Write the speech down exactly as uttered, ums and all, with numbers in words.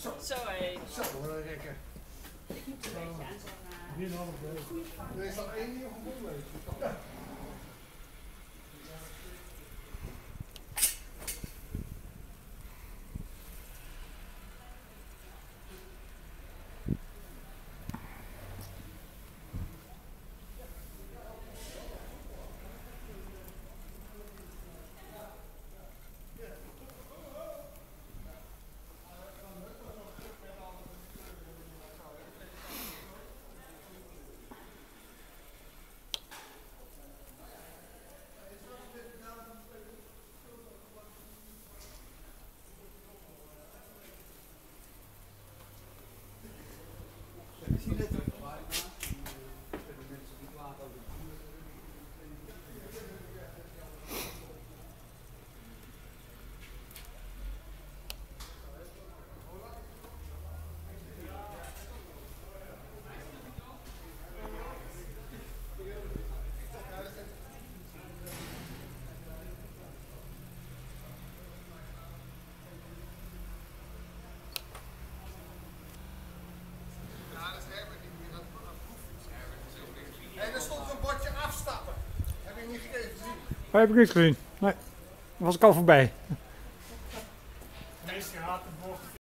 Zo hé. Zo, wat een rekker. Ik moet een beetje aan zo'n uh, er is al één nieuw gevonden. En er stond een bordje afstappen. Heb je niet gekeken gezien? Dat heb ik niet gezien. Nee, daar was ik al voorbij.